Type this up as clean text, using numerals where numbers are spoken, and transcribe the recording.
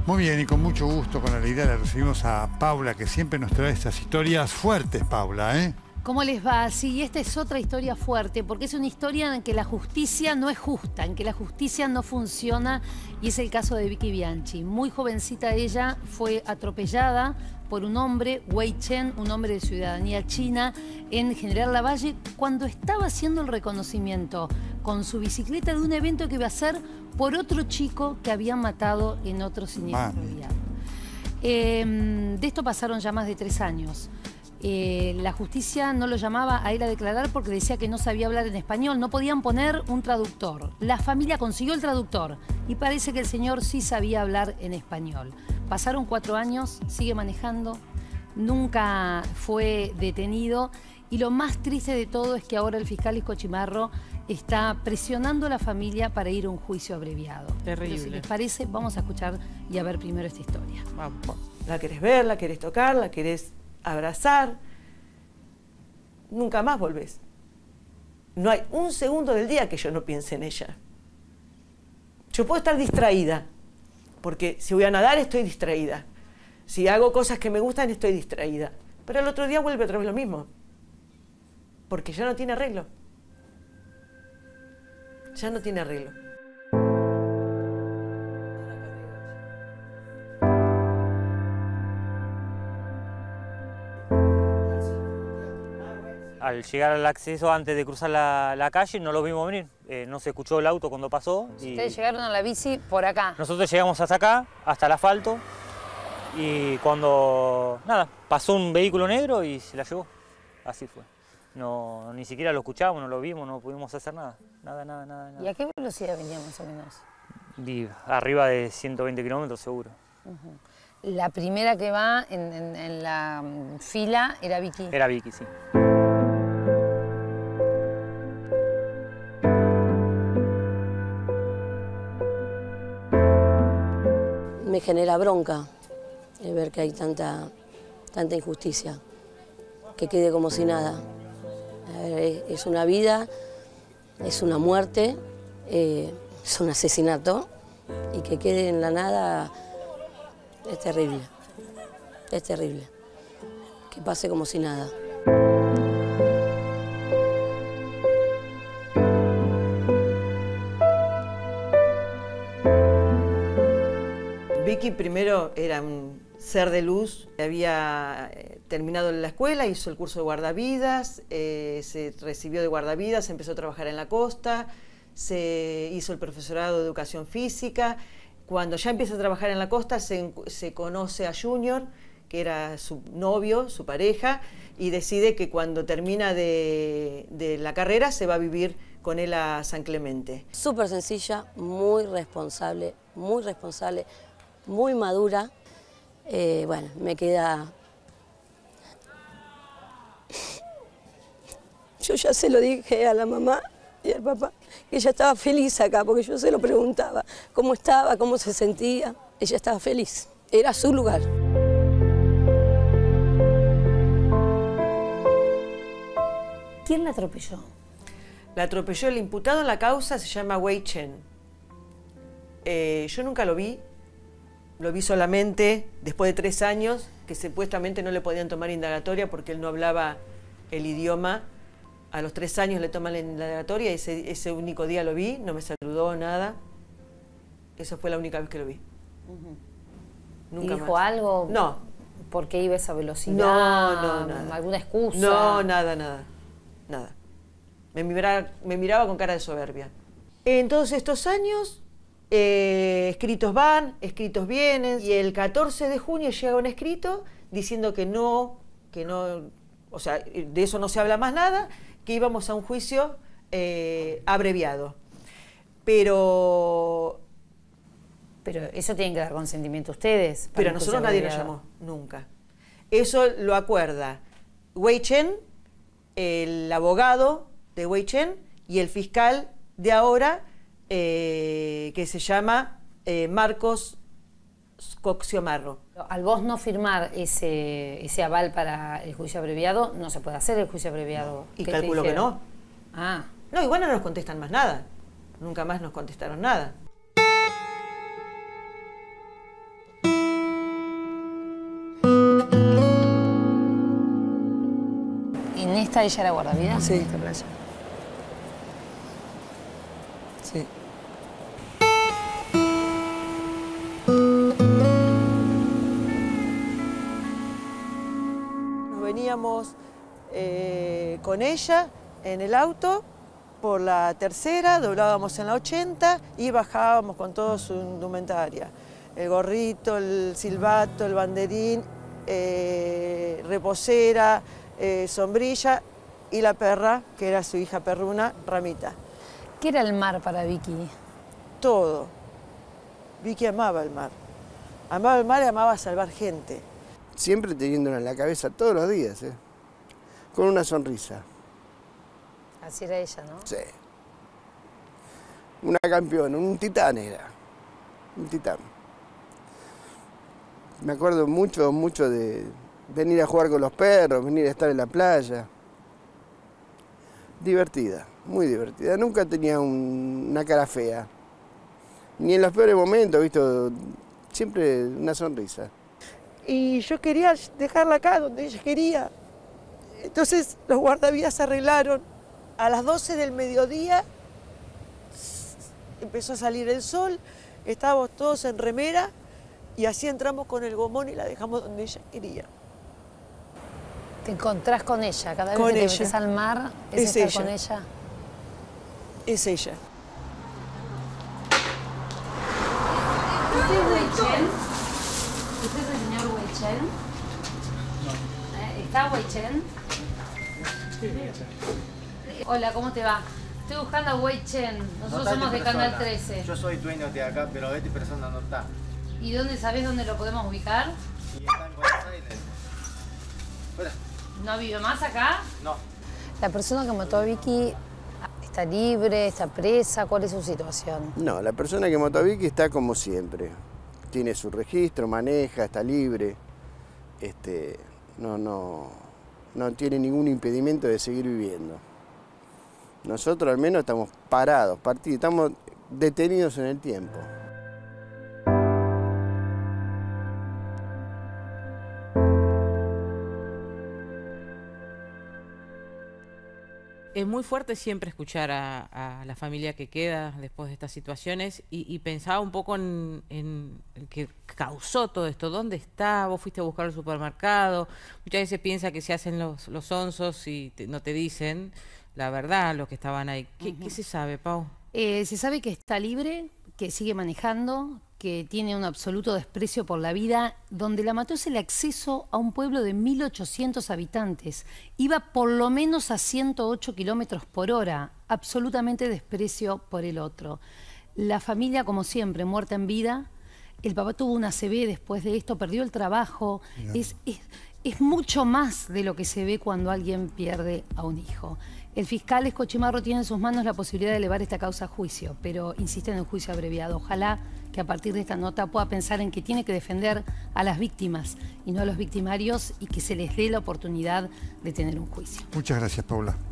Muy bien, y con mucho gusto, con alegría, le recibimos a Paula, que siempre nos trae estas historias fuertes, Paula, ¿eh? ¿Cómo les va? Sí, esta es otra historia fuerte, porque es una historia en que la justicia no es justa, en que la justicia no funciona, y es el caso de Vicky Bianchi. Muy jovencita ella, fue atropellada por un hombre, Wei Chen, un hombre de ciudadanía china, en General Lavalle, cuando estaba haciendo el reconocimiento con su bicicleta de un evento que iba a ser por otro chico que habían matado en otro siniestro vial. De esto pasaron ya más de 3 años. La justicia no lo llamaba a él a declarar porque decía que no sabía hablar en español, no podían poner un traductor. La familia consiguió el traductor y parece que el señor sí sabía hablar en español. Pasaron 4 años, sigue manejando, nunca fue detenido, y lo más triste de todo es que ahora el fiscal Isco Chimarro está presionando a la familia para ir a un juicio abreviado. Terrible. Pero si les parece, vamos a escuchar y a ver primero esta historia. Vamos. La querés ver, la querés tocar, la querés abrazar. Nunca más volvés. No hay un segundo del día que yo no piense en ella. Yo puedo estar distraída, porque si voy a nadar estoy distraída. Si hago cosas que me gustan estoy distraída. Pero el otro día vuelve otra vez lo mismo. Porque ya no tiene arreglo. Ya no tiene arreglo. Al llegar al acceso, antes de cruzar la calle, no lo vimos venir. No se escuchó el auto cuando pasó. Y ustedes llegaron a la bici por acá. nosotros llegamos hasta acá, hasta el asfalto, y cuando, nada, pasó un vehículo negro y se la llevó. Así fue. No, ni siquiera lo escuchamos, no lo vimos, no pudimos hacer nada. Nada. ¿Y a qué velocidad venía más o menos? Y arriba de 120 kilómetros seguro. La primera que va en la fila era Vicky. Era Vicky, sí. Me genera bronca el ver que hay tanta injusticia, que quede como si nada. A ver, es una vida, es una muerte, es un asesinato, y que quede en la nada es terrible, es terrible. Que pase como si nada. Vicky primero era un ser de luz, había terminado la escuela, hizo el curso de guardavidas, se recibió de guardavidas, empezó a trabajar en la costa, se hizo el profesorado de educación física. Cuando ya empieza a trabajar en la costa se conoce a Junior, que era su novio, su pareja, y decide que cuando termina de la carrera se va a vivir con él a San Clemente. Súper sencilla, muy responsable, muy madura. Bueno, me queda... Yo ya se lo dije a la mamá y al papá, que ella estaba feliz acá, porque yo se lo preguntaba cómo estaba, cómo se sentía. Ella estaba feliz, era su lugar. ¿Quién la atropelló? La atropelló el imputado en la causa, se llama Wei Chen. Yo nunca lo vi solamente después de 3 años, que supuestamente no le podían tomar indagatoria porque él no hablaba el idioma. A los 3 años le toman la indagatoria y ese único día lo vi, no me saludó, nada. Esa fue la única vez que lo vi. Nunca ¿Dijo más. algo? No. ¿Por qué iba a esa velocidad? No, nada. ¿Alguna excusa? No, nada. Me miraba con cara de soberbia. En todos estos años, escritos van, escritos vienen, y el 14 de junio llega un escrito diciendo que no, o sea, de eso no se habla más nada, que íbamos a un juicio abreviado. Pero eso tienen que dar consentimiento ustedes. Pero a nosotros nadie nos llamó, nunca. Eso lo acuerda Wei Chen, el abogado de Wei Chen, y el fiscal de ahora, que se llama Marcos Coxiomarro. Al vos no firmar ese aval para el juicio abreviado, no se puede hacer el juicio abreviado. Y calculo que no. Ah. No, igual no nos contestan más nada. Nunca más nos contestaron nada. ¿Esta ella era guardavidas? Sí. ¿Esta playa? Sí. Nos veníamos con ella en el auto por la tercera, doblábamos en la 80 y bajábamos con toda su indumentaria. El gorrito, el silbato, el banderín, reposera, sombrilla y la perra, que era su hija perruna, Ramita. ¿Qué era el mar para Vicky? Todo. Vicky amaba el mar. Amaba el mar y amaba salvar gente. Siempre teniéndolo en la cabeza todos los días, con una sonrisa. Así era ella, ¿no? Sí. Una campeona, un titán era. Un titán. Me acuerdo mucho de venir a jugar con los perros, venir a estar en la playa. Divertida, muy divertida. Nunca tenía una cara fea. Ni en los peores momentos, ¿visto? Siempre una sonrisa. Y yo quería dejarla acá, donde ella quería. Entonces los guardavidas se arreglaron. A las 12 del mediodía empezó a salir el sol, estábamos todos en remera y así entramos con el gomón y la dejamos donde ella quería. ¿Te encontrás con ella? Cada vez Con que te ella. metes al mar, ¿es Es estar ella. con ella? Es ella. ¿Usted es Weichen? ¿Usted es el señor Weichen? ¿Está Weichen? Hola, ¿cómo te va? Estoy buscando a Weichen. Nosotros somos de Canal 13. Yo soy dueño de acá, pero esta persona no está. ¿Y dónde sabés dónde lo podemos ubicar? Y está en Buenos Aires. Fuera. ¿No vive más acá? No. La persona que mató a Vicky está libre, está presa. ¿Cuál es su situación? No, la persona que mató a Vicky está como siempre. Tiene su registro, maneja, está libre. No tiene ningún impedimento de seguir viviendo. Nosotros al menos estamos parados, estamos detenidos en el tiempo. Es muy fuerte siempre escuchar a la familia que queda después de estas situaciones y pensaba un poco en el que causó todo esto. ¿Dónde está? Vos fuiste a buscar al supermercado. Muchas veces piensa que se hacen los onzos y no te dicen la verdad, los que estaban ahí. ¿Qué se sabe, Pau? Se sabe que está libre, que sigue manejando, que tiene un absoluto desprecio por la vida. Donde la mató es el acceso a un pueblo de 1.800 habitantes. Iba por lo menos a 108 kilómetros por hora. Absolutamente desprecio por el otro. La familia, como siempre, muerta en vida. El papá tuvo una ACV después de esto, perdió el trabajo. Es mucho más de lo que se ve cuando alguien pierde a un hijo. El fiscal Escochimarro tiene en sus manos la posibilidad de elevar esta causa a juicio, pero insiste en un juicio abreviado. Ojalá que a partir de esta nota pueda pensar en que tiene que defender a las víctimas y no a los victimarios y que se les dé la oportunidad de tener un juicio. Muchas gracias, Paula.